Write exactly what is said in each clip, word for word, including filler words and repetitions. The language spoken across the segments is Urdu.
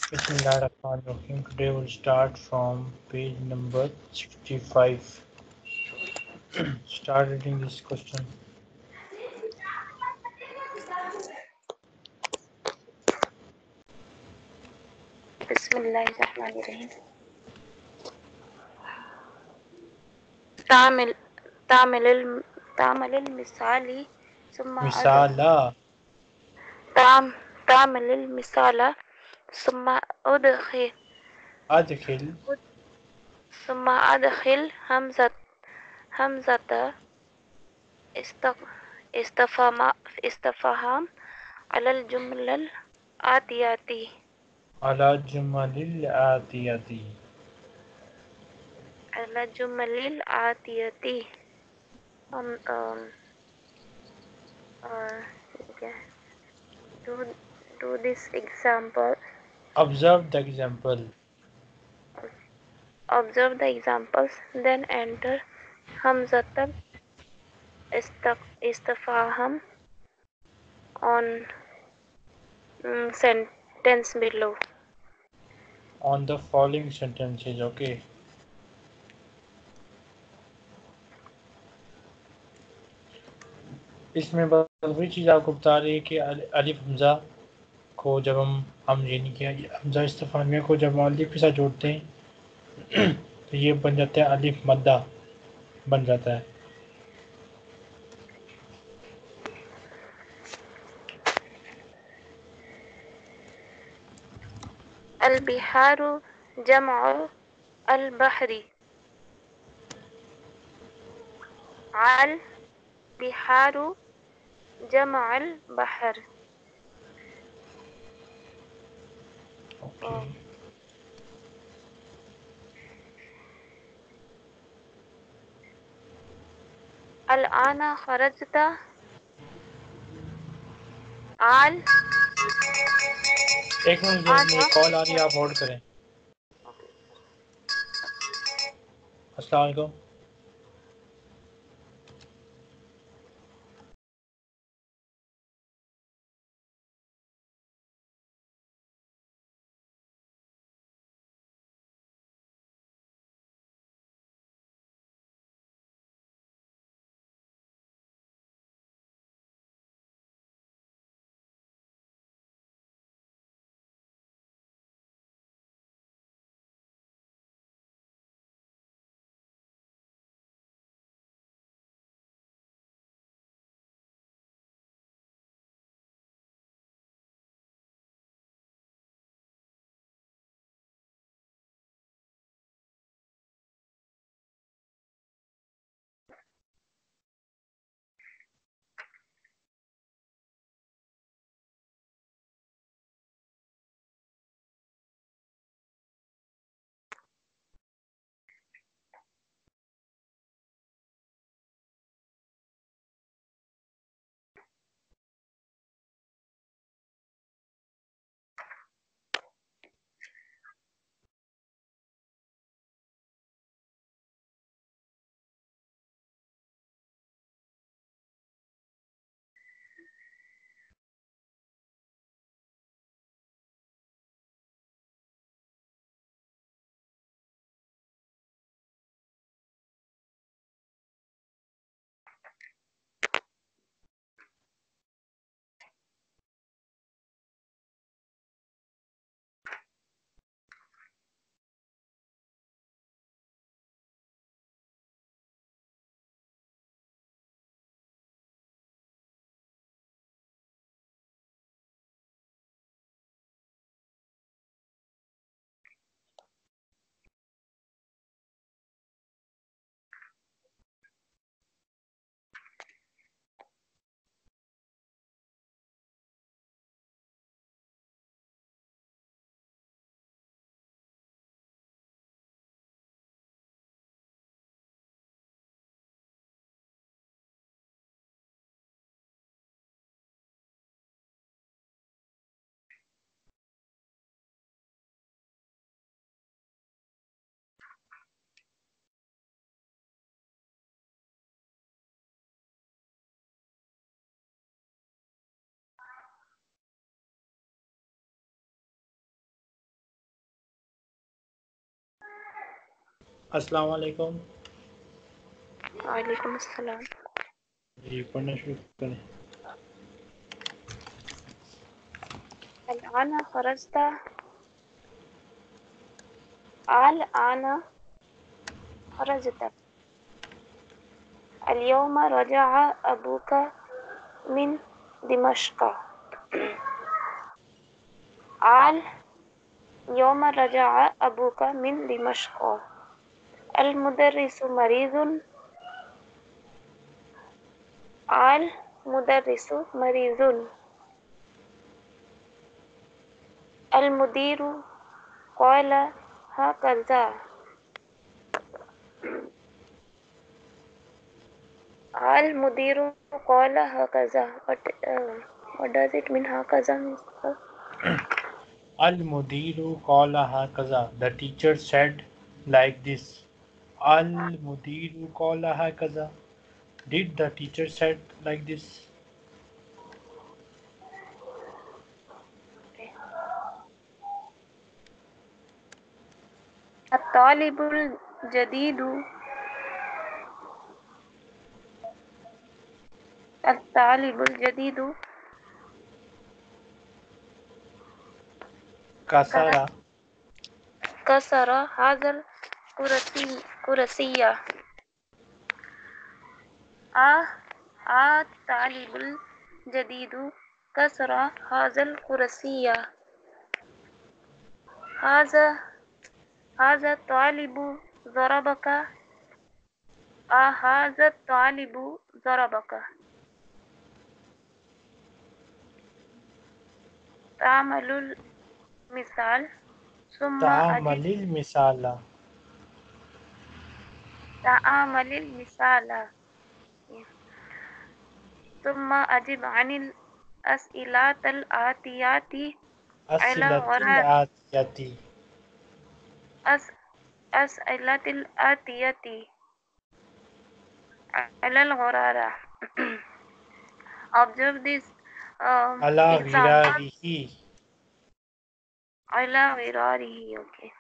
Bismillahirrahmanirrahim. Today we'll start from page number sixty-five. Start reading this question. Bismillahirrahmanirrahim. تعمل تعمل الم... تعمل المثال ثم أدخل Misala. تعم... تعمل المثال ثم أدخل Adkhil. ثم أدخل همزة همزة استف... استفهام استفهام على الجملة الآتية Ala jumalil atiyati. على الجمل الآتية um, um, uh, okay. do, do this example. Observe the example. Observe the examples, then enter Hamzatul Istifham on mm, sentence below. On the following sentences, okay? اس میں وہی چیز آپ کو بتا رہی ہے کہ الف حمزہ کو جب ہم ہم یعنی کہ حمزہ استفہامیہ کو جب ہم الف کے ساتھ جوڑتے ہیں تو یہ بن جاتا ہے الف مدہ بن جاتا ہے. البحار جمع البحر. البحار جمع البحر. Okay. الآن خرجت آل ایک منٹ میں کال آ رہی ہے آپ ہولڈ کریں. السلام علیکم. السلام علیکم. وعلیکم السلام. جی پڑھنا شروع کریں. الآن خرجت. الآن خرجت. اليوم رجع أبوك من دمشق. اليوم رجع أبوك من دمشق. المدرس مريض. المدرس مريض. المدير قال هكذا. المدير قال هكذا. What, uh, what does it mean هكذا means? المدیر قال هكذا. The teacher said like this. المدیر قال هكذا. Did the teacher said like this? الطالب الجديد. الطالب الجديد کسرہ. كسر هذا الكرسي كرسي. آه آه الطالب الجديد كسر هذا الكرسي. هذا هذا الطالب ضربك. آه هذا الطالب ضربك. تعمل المثال ثم تعامل أجب. المثال. تعامل المثال ثم أجب عن الأسئلة الآتية على أسئلة غرار. الآتية. أس أسئلة الآتية على الغرارة. Observe this um, على example. غراره. على غراره. Okay.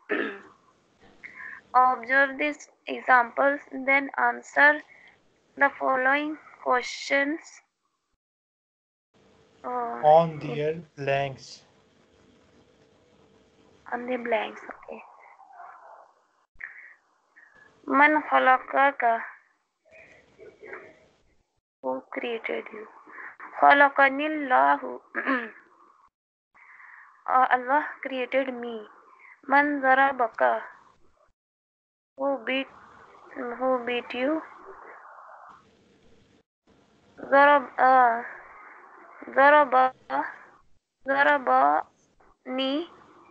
Observe these examples, then answer the following questions uh, On their blanks. on the blanks. Okay. Man khalaqaka. Who created you? Khalaqanillahu. Uh, Allah created me. Man zarabaka. Who beat who beat you? Zarab uh, zaraba zarabani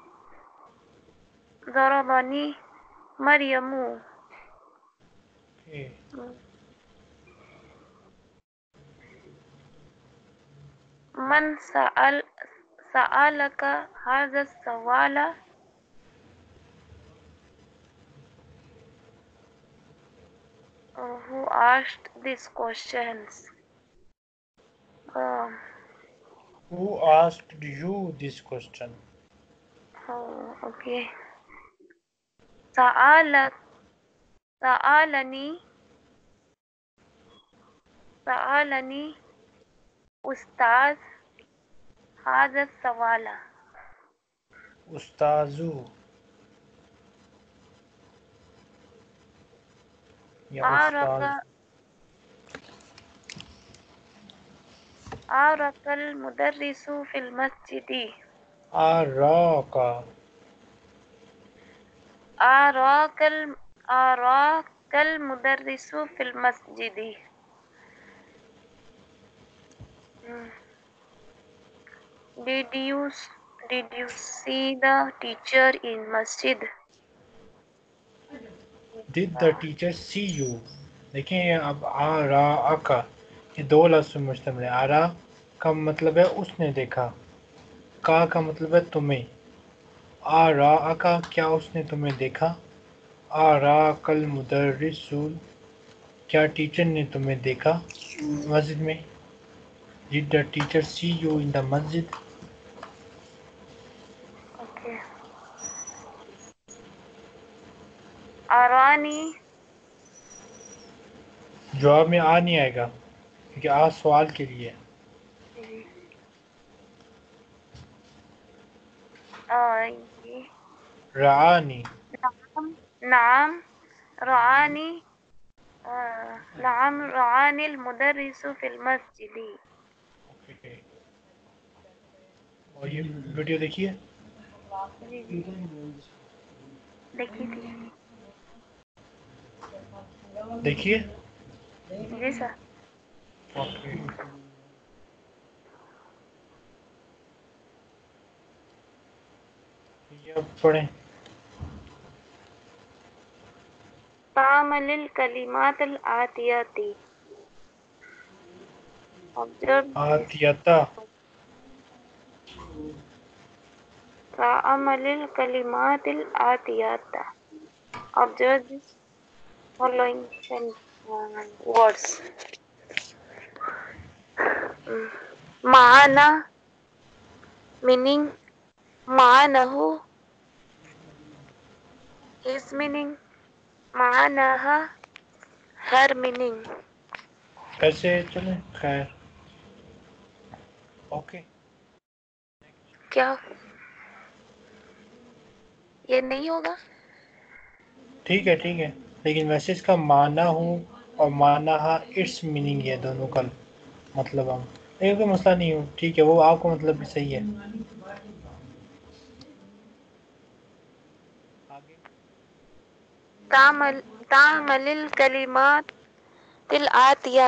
zarabani Maryamu. Okay. Man sa'al sa'alaka hadha sawala. Uh, who asked these questions? Um, Who asked you this question? oh, okay. Sa'ala sa'alani sa'alani ustaz hadha sawala. Ustazu. Ya Araka Ustaz. araka al-mudarrisu fil masjidi. Araka. araka al araka al-mudarrisu fil masjidi. Hmm. Did you did you see the teacher in masjid? Did the teacher see you? دیکھیں اب آرا کا یہ دو لفظ میں مشتمل ہے. آرا کا مطلب ہے اس نے دیکھا. کا کا مطلب ہے تمہیں. آرا کا کیا اس نے تمہیں دیکھا. آرا کل مدرسول کیا ٹیچر نے تمہیں دیکھا مسجد میں. Did the teacher see you in the masjid? Okay. ارانی جواب میں آ نہیں آئے گا کیونکہ آ سوال کے لیے ہے۔ آئی رعانی نعم نعم رعانی آه، نعم رعاني المدرس في المسجد. اوکے، اور یہ ویڈیو دیکھیے، جی جی دیکھی تھی دیکھیے جی سر. اوکے، یہ اب پڑھیں۔ تعمل الكلمات الآتية. Observe this. آتیتا تعمل الكلمات الآتية. Observe this following sen- uh, words. Mm. معنا meaning معناه his meaning معناها her meaning. ایسے چلیں، خیر، اوکے، کیا یہ نہیں ہوگا؟ ٹھیک ہے ٹھیک ہے، لیکن ویسے اس کا معنی ہوں اور معنی ہا اٹس میننگ ہے، دونوں کا مطلب ہم لیکن کوئی مسئلہ نہیں ہو، ٹھیک ہے، وہ آپ کو مطلب بھی صحیح ہے۔ آگے تعمل تعمل الکلمات الآتیہ.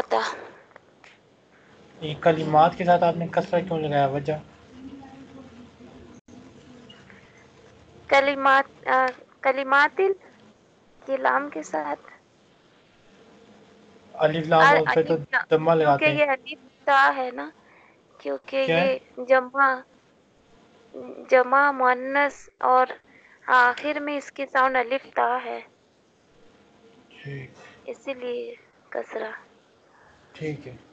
یہ کلمات کے ساتھ آپ نے کسرہ کیوں لگایا، وجہ؟ کلمات آ، کلمات کے لام کے ساتھ الف لام آ- اور پھر تو الف لا- دمہ کیونکہ لگاتے ہیں، یہ الف تا ہے نا، کیونکہ کیا ہے؟ یہ جمع جمع مؤنث اور آخر میں اس کی ساؤنڈ الف تا ہے، ٹھیک اسی لیے کسرہ. ٹھیک ہے،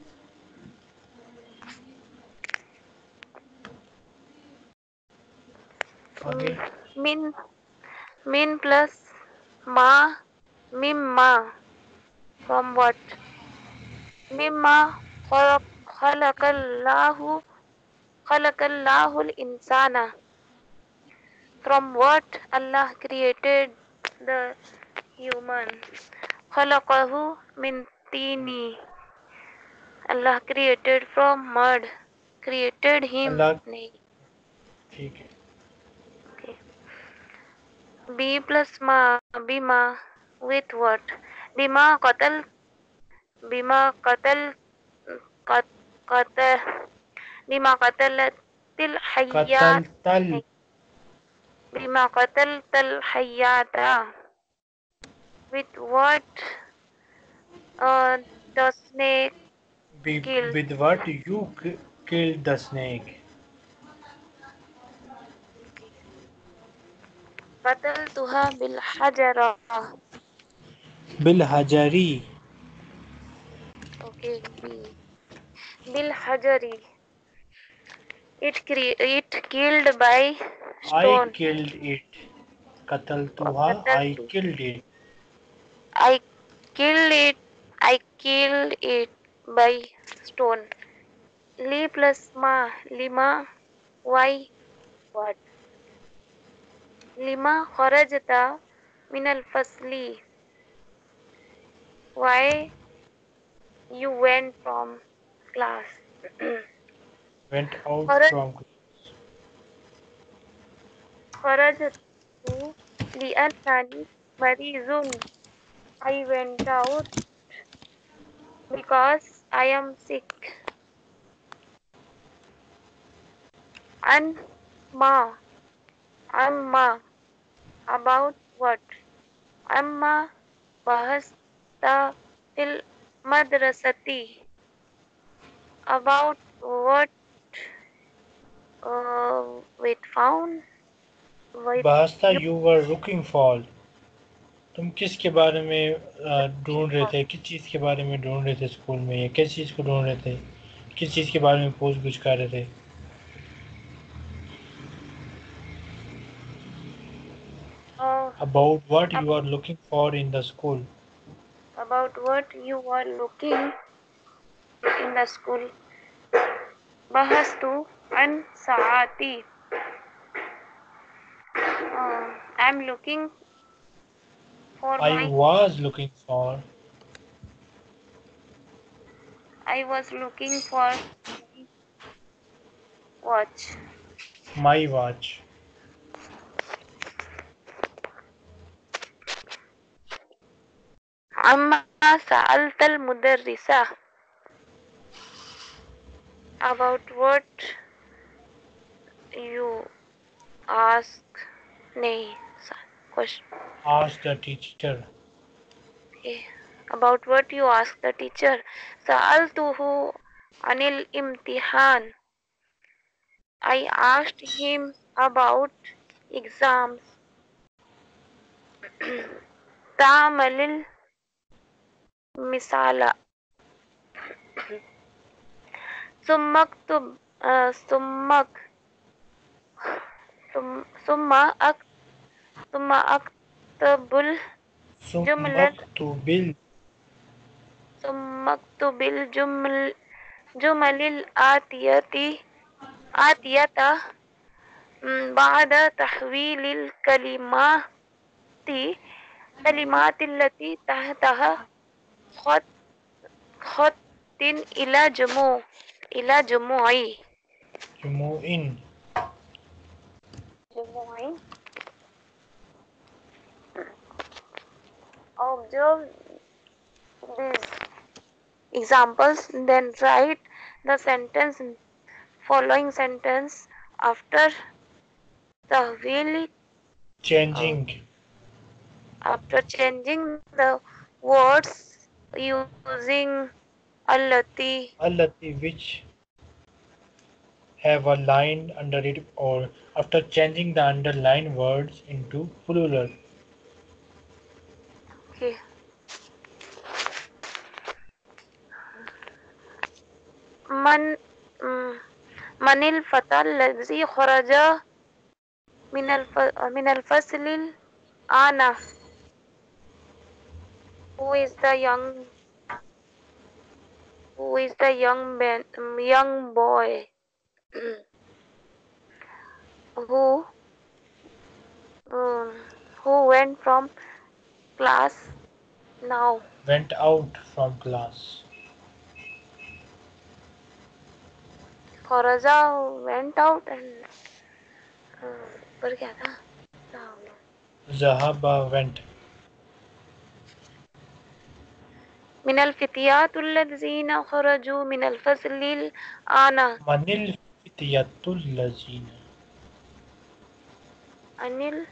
آگے من من پلس ما مما from what مما خلق خلق اللہ خلق اللہ الانسان from what Allah created the human. خلقہ من تینی Allah created from mud. Created him اللہ، نہیں. ٹھیک ہے، Okay. B plus ma bima with what bima قتل بما قتل قت قتل بما قتلت الحيات قتل تل بما قتلت الحيات. With what uh, the snake killed. with what you killed the snake. قتلتها بالحجرة. بالحجری، Okay. B. بالحجر. It cre- it killed by I stone. killed it. قتلتها I قتلت. killed it. I killed it. I killed it by stone. Li plus ma lima. Why what? Lima kharajta min al fasli. Why you went from class? Went out خرج from. خرجت لأنني مريض. I went out because I am sick. And ma, amma, about what? Amma bahasta fil madrasati. About what? Uh, wait, found? Wait, بہستہ you you were looking for. تم کس کے بارے میں آ، looking ڈھونڈ رہے for. تھے، کس چیز کے بارے میں ڈھونڈ رہے تھے اسکول میں، یا کس چیز کو ڈھونڈ رہے تھے، کس چیز کے بارے میں پوچھ گچھ کر رہے تھے؟ uh, About what you ab- are looking for in the school. about what you are looking in the school. بحثت عن ساعتي. uh, I'm looking for I my was looking for I was looking for watch. my watch. عما سألت المدرسة. About what you ask नहीं question. Asked the teacher. Okay. About what you ask the teacher. سألته عن الامتحان. I asked him about exams. تعمل المثال. ثم اكتب آه، ثم اك- ثم ثم أك- ثم اكتب ثم الجملة اكتب ال- ثم اكتب الجمل جمل الآتية آتية م، بعد تحويل الكلمات كلمات التي تحتها خط خط إلى جموع إلى جموعي جموع. جموعي. Observe these examples, then write the sentence following sentence after tahwil Changing. after changing the words using allati. Allati, which have a line under it, or after changing the underlined words into plural. Okay. من من الفتى الذي خرج من الف من الفصل الآن. Who is the young who is the young man young boy who um, who went from class now. Went out from class. Kharaja went out and ऊपर क्या था? Zahaba went. من الفتيات الذين خرجوا من الفصل الآن. Manil fityatul lazina. أنيل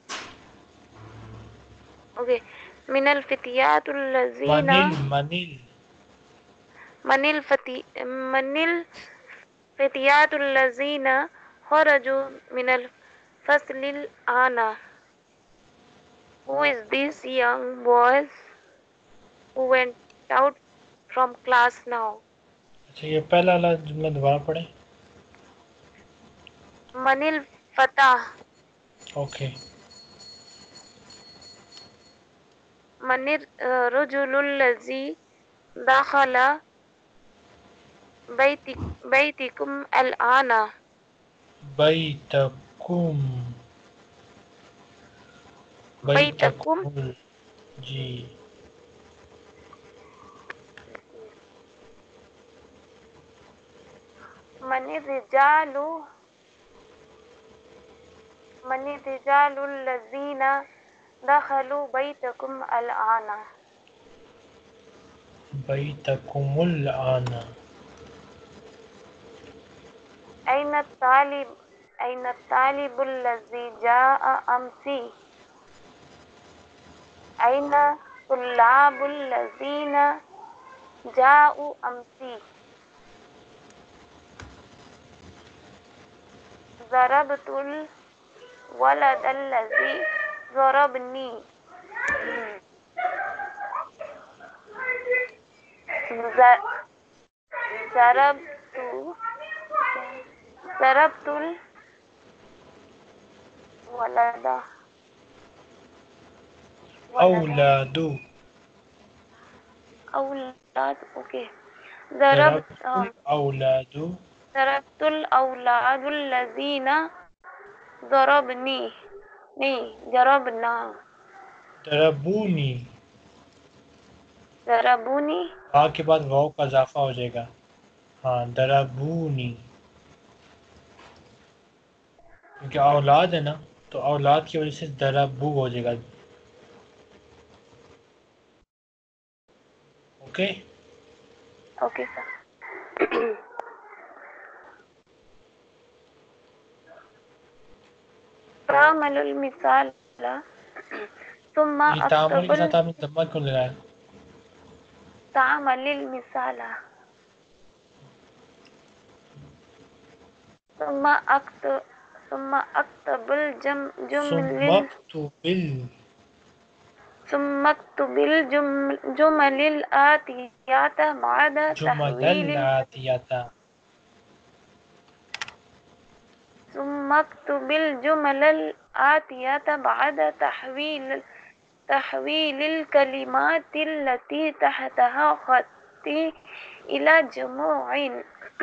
okay. من الفتيات الذين Manil, manil. من الفتي من الفتيات الذين خرجوا من الفصل الآن. Who is these young boys who went out from class now? अच्छा ये पहला वाला जुमला दोबारा पढ़ें. من الفتى Okay. من الرجل الذي دخل بيتك بيتكم الآن. Baitakum. بيتكم Baitakumul. जी. من الرجال من الرجال الذين دخلوا بيتكم الآن. Baitakumul ana. أين الطالب أين الطالب الذي جاء أمس. أين الطلاب الذين جاءوا أمس. ضربت الولد الذي ضربني. ضربت ضربت الولد اولاد اولاد اوکے ضرب ضربت الاولاد ضربت الاولاد الذین ضربنی نہیں ضربنا ضربونی ضربونی با کے بعد واو کا اضافہ ہو جائے گا. ہاں ضربونی کیونکہ اولاد ہے نا تو اولاد کی وجہ سے ضربو ہو جائے گا. اوکے اوکے سر تعمل المثال ثم یہ تعامل اکتب کے ساتھ آپ نے ضمہ کیوں لگایا؟ تعمل المثال ثم اکتب ثم اکتب الجم ثم جمل اکتب ثم اكتب الجمل الآتيات بعد الجمل تحويل الآتیۃ. ثم اكتب الجمل الآتيات بعد تحويل تحويل الكلمات التي تحتها خطي إلى جموع.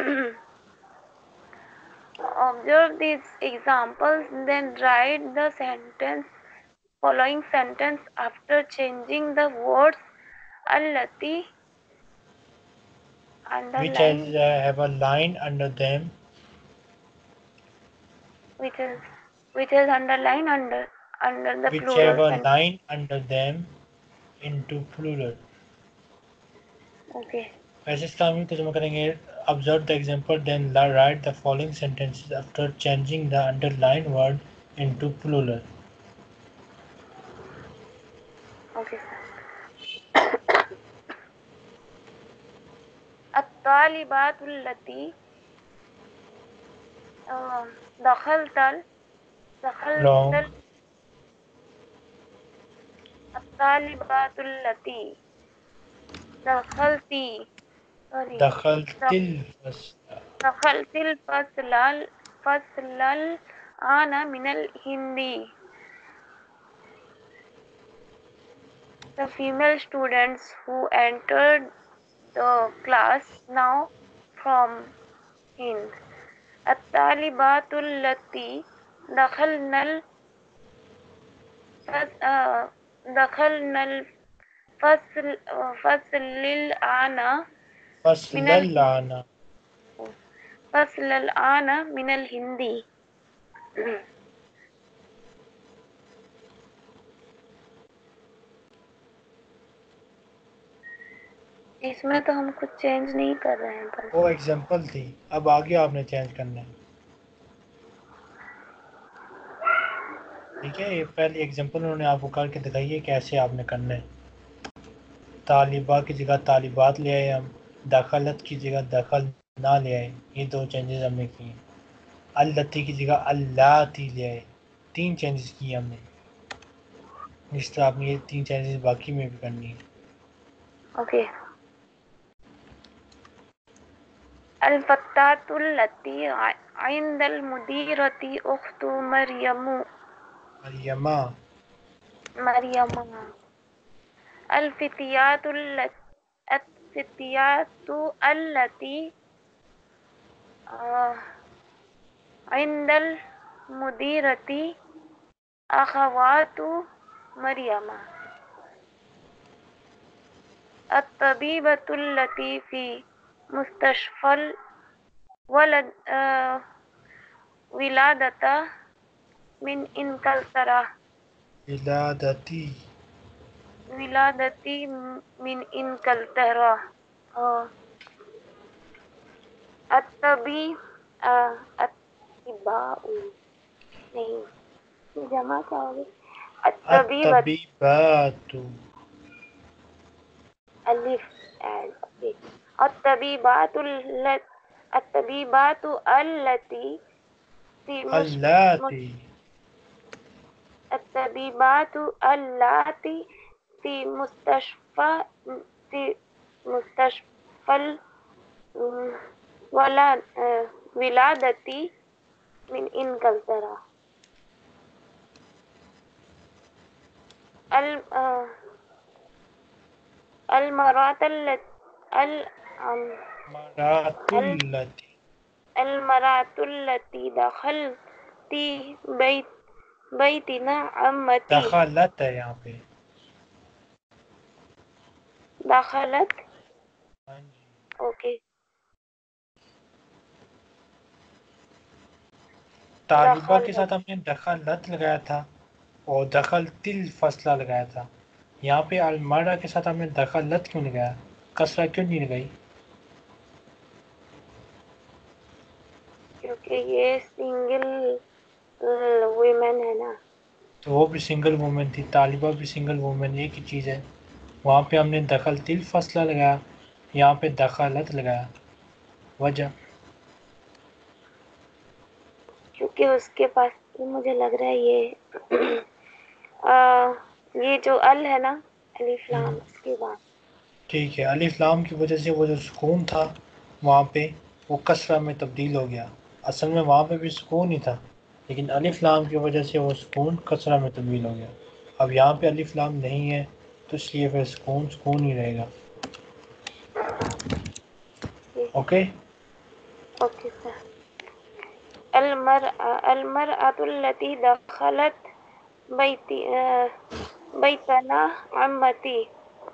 Observe these examples, then write the sentence following sentence after changing the words allati which underline has, uh, have a line under them which is which is underline under under the which have plural a sentence. line under them into plural. Okay. ویسے اس کا ہم ترجمہ کریں گے observe the example then write the following sentences after changing the underlined word into plural. Okay, sir. الطالبات التي آه، دخلت ال- دخلت Wrong. ال- الطالبات التي دخلتي sorry دخلت دخ- الفصل. دخلت الفصل الفصل الآن من الهندي. The female students who entered the class now from Hind. الطالبات التي دخلنا الفصل آه، دخلنا الفصل فصل الآن فصل من الهند الآن. فصل الآن من الهندي. اس میں تو ہم کچھ چینج نہیں کر رہے ہیں بس وہ ایگزامپل تھی، اب آگے آپ نے چینج کرنا ہے. ٹھیک ہے، یہ پہلی ایگزامپل انہوں نے آپ کو کر کے دکھائی ہے کیسے آپ نے کرنا ہے. طالبہ کی جگہ طالبات لے آئے ہم، داخلت کی جگہ داخل نہ لے آئے، یہ دو چینجز ہم نے کی ہیں. التی کی جگہ اللاتی لے آئے، تین چینجز کی ہم نے. اس طرح آپ نے یہ تین چینجز باقی میں بھی کرنی ہے. اوکے. الفتاة التي عند المديرة أخت مريم مریمہ. مريم. الفتيات التي الفتيات التي آه، عند المديرة أخوات مريم. الطبيبة التي في مستشفى الولد آه، ولادة من إنكلترا. ولادتی. ولادتي من إنكلترا. آه، الطبيب آه، الطباء نہیں جمع کیا ہوگی الطبیبة الطبیبات. الف الطبيبات التي الطبيبات التي في مس- اللاتی. الطبيبات اللاتي في مستشفى في مستشفى الولاد ولادتي من إنجلترا. ال المرأة التي مرات التی المرأة التي دخلت بيت بيتنا عمتي. دخلت ہے یہاں پہ. دخلت ہاں جی. اوکے. طالبہ کے دخلت ساتھ ہم نے دخلت لگایا تھا اور دخل تل فصلہ لگایا تھا. یہاں پہ المرا کے ساتھ ہم نے دخلت کیوں لگایا؟ کسرہ کیوں نہیں لگائی؟ کیونکہ یہ سنگل ویمن ہے نا. تو وہ بھی سنگل وومن تھی، طالبہ بھی سنگل وومن، ایک ہی چیز ہے. وہاں پہ ہم نے دخل تل فصلہ لگایا، یہاں پہ دخلت لگایا. وجہ کیونکہ اس کے پاس مجھے لگ رہا ہے یہ آ, یہ جو ال ہے نا الف لام اس کے بعد. ٹھیک ہے، الف لام کی وجہ سے وہ جو سکون تھا وہاں پہ وہ کسرہ میں تبدیل ہو گیا. اصل میں وہاں پہ بھی سکون ہی تھا، لیکن الف لام کی وجہ سے وہ سکون کسرہ میں تبدیل ہو گیا. اب یہاں پہ الف لام نہیں ہے تو اس لیے پھر سکون سکون ہی رہے گا. اوکے. Okay sir. المرأة المرأة التي دخلت بيتي بيتنا عمتي.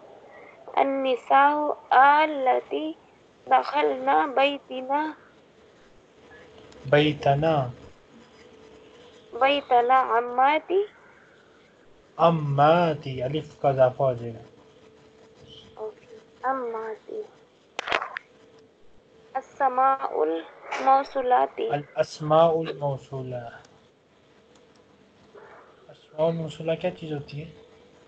النساء التي دخلنا بيتنا بیتنا بيتنا عماتي. اماتی، الف کا اضافہ ہو جائے گا. اوکے عماتي. السماء الموصولات. الاسماء الموصولہ. اسماء الموصولہ کیا چیز ہوتی ہے؟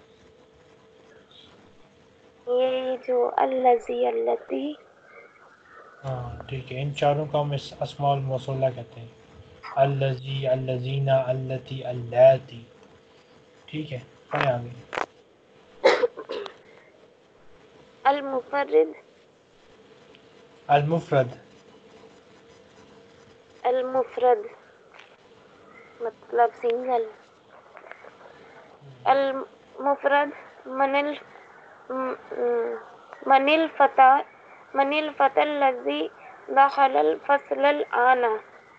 یہ جو الذي التي. ہاں ٹھیک ہے، ان چاروں کا ہم اسماء الموصولہ کہتے ہیں. الذی، الذین، اللتی، اللاتی. ٹھیک ہے، پڑھیں آگے. المفرد المفرد. المفرد مطلب سنگل. المفرد من ال من الفتى من الفتى الذي دخل الفصل الآن.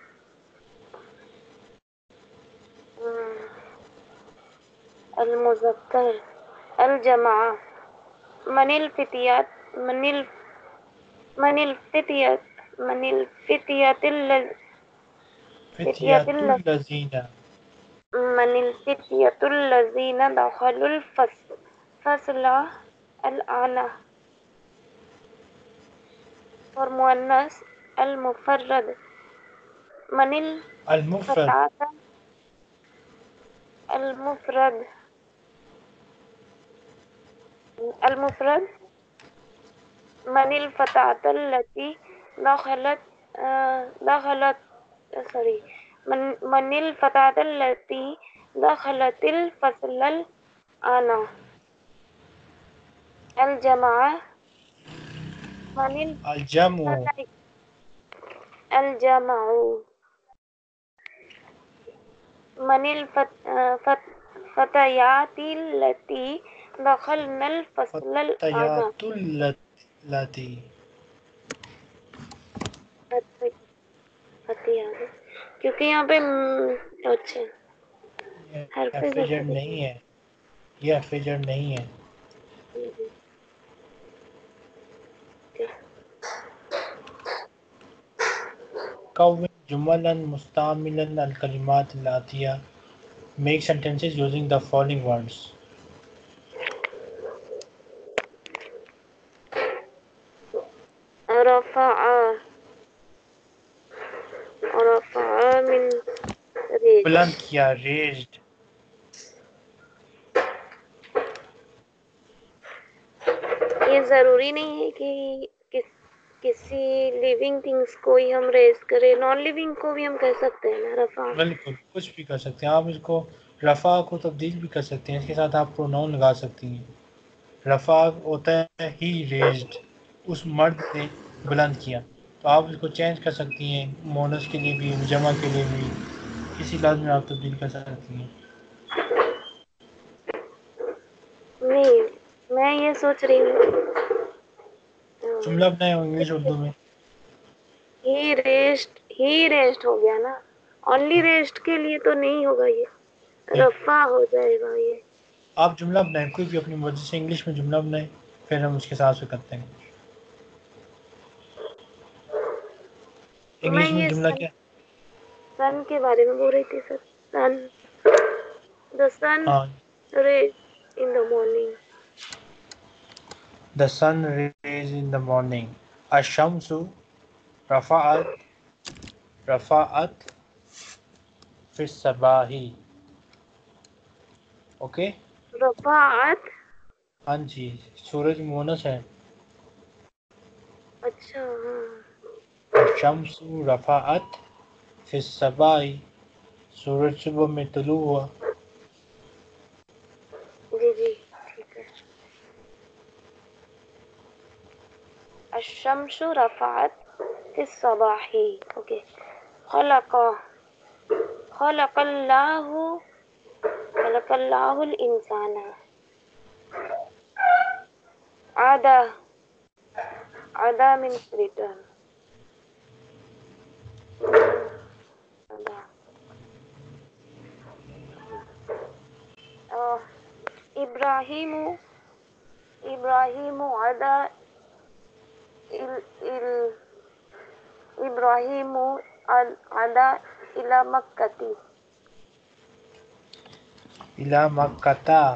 المذكر الجماعة. من الفتيات من ال من الفتيات من الفتيات الذي فتيات فتیات الذي الذین. من الفتية الذين دخلوا الفصل فصل الآن. اور مؤنث المفرد من المفرد. الفتاة المفرد المفرد من الفتاة التي دخلت دخلت سوري من من الفتاة التي دخلت الفصل الآن. الجماعة من الجمع. الفتاة الجمع من الفتيات التي دخلن الفصل الآن. فتیات اللاتی. فتیات کیونکہ یہاں پہ اچھا حرف فجر نہیں ہے، یہ فجر نہیں ہے. کون جملا مستعملا الکلمات الآتیہ. Make sentences using the following words. رفع رفع من ریج. بلند کیا، raised. یہ ضروری نہیں ہے کہ کس کسی لیونگ تھنگس کو ہی ہم ریز کریں، نان لیونگ کو بھی ہم کہہ سکتے ہیں نا رفع. بالکل کچھ بھی کر سکتے ہیں آپ، اس کو رفع کو تبدیل بھی کر سکتے ہیں، اس کے ساتھ آپ پروناؤن لگا سکتی ہیں. رفع ہوتا ہے ہی ریزڈ، اس مرد نے بلند کیا، تو آپ اس کو چینج کر سکتی ہیں، مونس کے لیے بھی، جمع کے لیے بھی، کسی لفظ میں آپ تبدیل کر سکتی ہیں. نہیں میں یہ سوچ رہی ہوں جملہ بنائے ہو انگلش اردو میں. ہی ریسٹ ہی ریسٹ ہو گیا نا. اونلی ریسٹ کے لیے تو نہیں ہوگا یہ رفع ہو جائے گا. یہ آپ جملہ بنائیں کوئی بھی اپنی مرضی سے انگلش میں جملہ بنائیں پھر ہم اس کے حساب سے کرتے ہیں. میں انگلش یہ جملہ سن کیا؟ سن کے بارے میں بول رہی تھی سر. سن دا سن ہاں. Rays in the morning. The sun rays in the morning. الشمس رفعت رفعت في الصباح. اوکے. رفعت. ہاں جی سورج مونس ہے. اچھا ہاں. الشمس رفعت في الصباح. سورج صبح میں طلوع ہوا. جی جی ٹھیک ہے. الشمس رفعت في الصباح. اوکے. خلق خلق اللہ خلق اللہ الانسان. عدا عدا من return. عدا. آہ، ابراہیم ابراہیم عدا ال ال ابراہیم عدا الی مکہ. الى مکہ.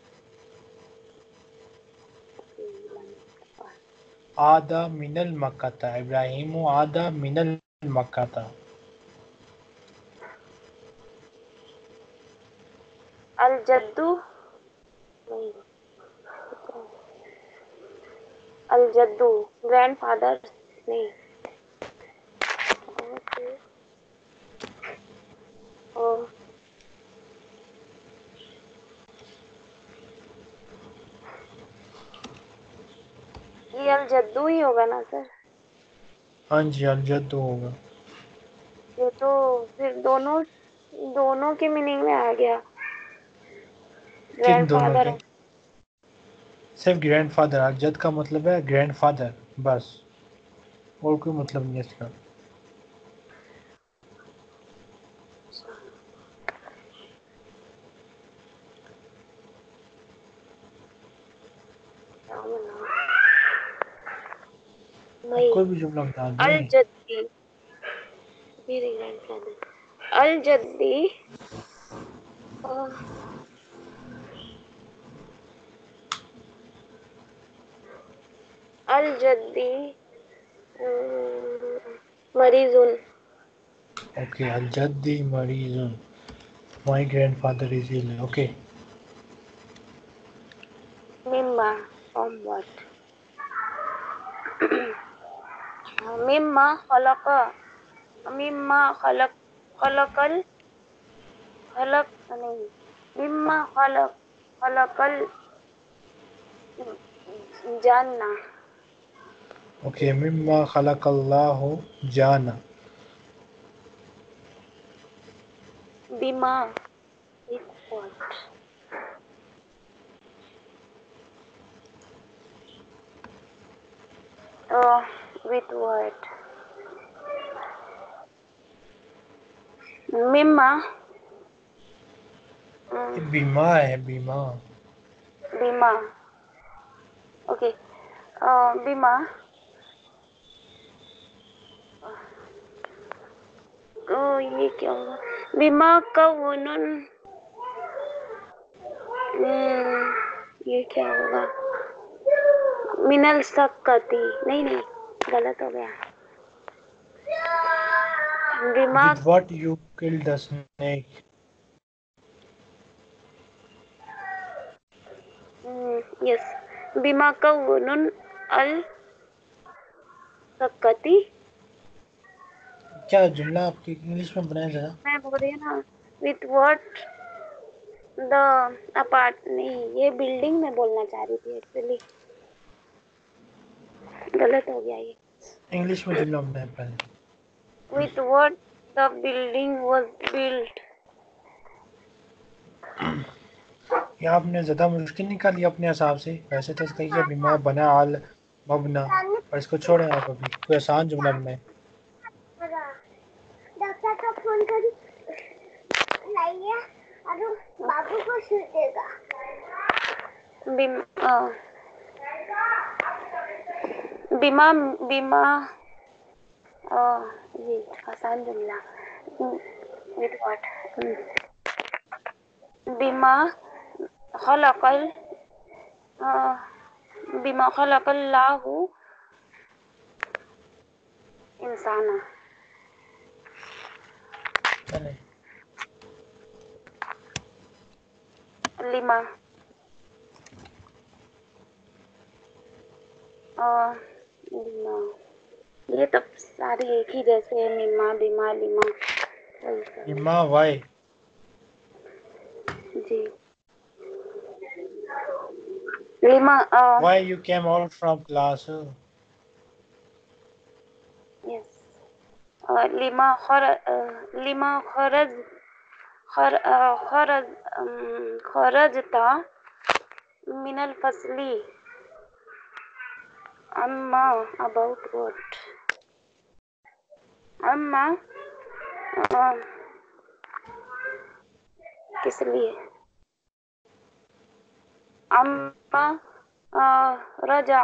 عاد من المکہ. ابراہیم عاد من المکہ. الجدو الجدو گرینڈ فادر نہیں. اور یہ الجدو ہی ہوگا نا سر. ہاں جی الجدو ہوگا. یہ تو پھر دونوں دونوں کے میننگ میں آ گیا. کن گرینڈ دونوں فادر. کے؟ صرف گرینڈ فادر. الجد کا مطلب ہے گرینڈ فادر بس اور کوئی مطلب نہیں ہے اس کا. کوئی بھی جملہ بتا دیں. الجدی میرے گرینڈ فادر. الجدی الجدی مریض. اوکے. الجدی مریض. My grandfather is ill. Okay. مما from what. مما خلق مما خلق خلق ال خلق نہیں مما خلق خلق الجنہ. اوکے. مما خلق اللہ جانا. بما with what. uh, with what. مما یہ بیما ہے بیما. بیما. اوکے. بیما یہ کیا ہوگا. بیما کونن یہ کیا ہوگا. من السکتی. نہیں نہیں غلط ہو گیا. بیما With what you killed the snake. یس بیما کونن السکتی. کیا جملہ آپ کی انگلش میں بنائیں ذرا. میں بول رہی ہوں نا وتھ واٹ دا اپارٹ. نہیں یہ بلڈنگ میں بولنا چاہ رہی تھی ایکچولی. غلط ہو گیا یہ. انگلش میں جملہ بنائیں پہلے. with what the building was built. یہ آپ نے زیادہ مشکل نکالی اپنے حساب سے. ویسے تو اس کا یہ بیما بنا آل مبنا، اور اس کو چھوڑیں آپ ابھی کوئی آسان جملہ بنائیں. ڈاکٹر کا فون کری لائیے اور بابو کو سل دے گا. بیما بیما یہ آسان جملہ. بیما خلق ال بیما خلق اللہ انسانا. چلیں لما لما یہ تو ساری ایک ہی جیسے ہے. مما بیما لما بیما وائی. جی لما Why you came out from class? یس لما خر لما خرج خر خرج خرجتا من الفصل. اما about what اما کس لیے اما رجع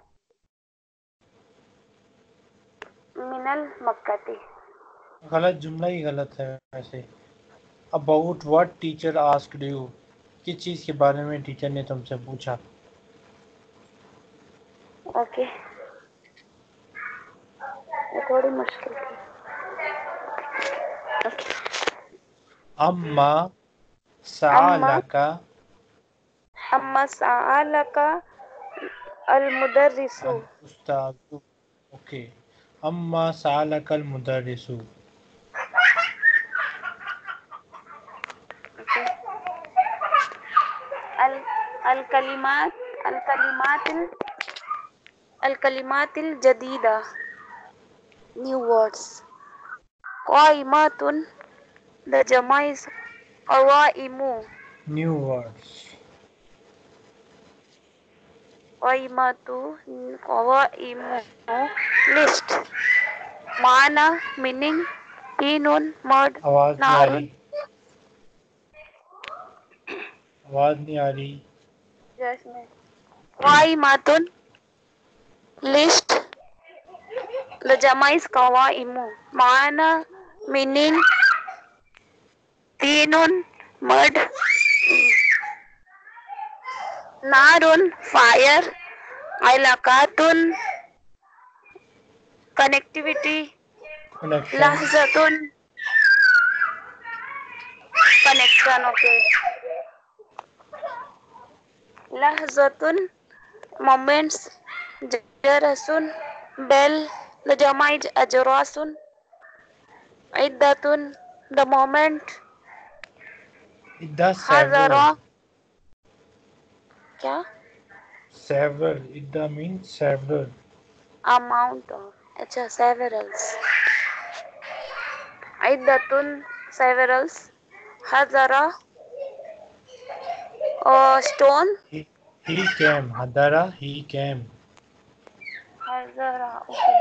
من المکتی. غلط جملہ ہی غلط ہے ویسے. About what teacher asked you? کس چیز کے بارے میں ٹیچر نے تم سے پوچھا؟ اوکے یہ تھوڑی مشکل تھی. اما اما سألک اما سألک المدرس. الاستاذ. اوکے. اما سألک المدرس. الکلمات الکلمات الکلمات الجدیدہ new words. قائمات the جمع is قوائم. New words. قائمات قوائم list. معنی meaning تین مرد آواز نہیں آ نار. رہی. آواز نہیں آ رہی. قائمات list the جمع is قوائم. معنی meaning تین مرد. نار fire. علاقات connectivity. Connection. لحظۃ connection. okay. لحظۃ moments. جرس bell the جمع is اجراس. عدۃ the moment. Idda حضر several. کیا Several. Idda means several. amount of اچھا severals. عدۃ severals. حضر uh, stone. He, he came. Hadara, he came. حضر okay.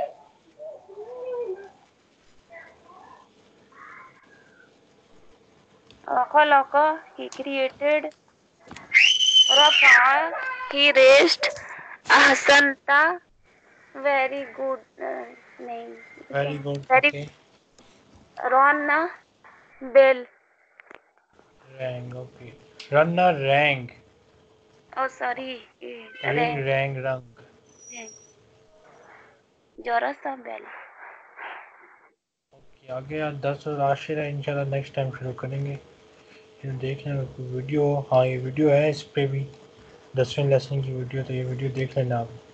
uh, خلق he created. رفع he raised. احسنتا very good uh, نہیں Very good. very Okay. رون bell. Rang. Okay. Runner rang. oh sorry Ring rang rang. جورا سا بیل. Okay. آگے دس اور عاشر ہے انشاءاللہ نیکسٹ ٹائم شروع کریں گے. یہ دیکھنا کوئی ویڈیو. ہاں یہ ویڈیو ہے اس پہ بھی دسویں لیسن کی ویڈیو. تو یہ ویڈیو دیکھ لینا آپ.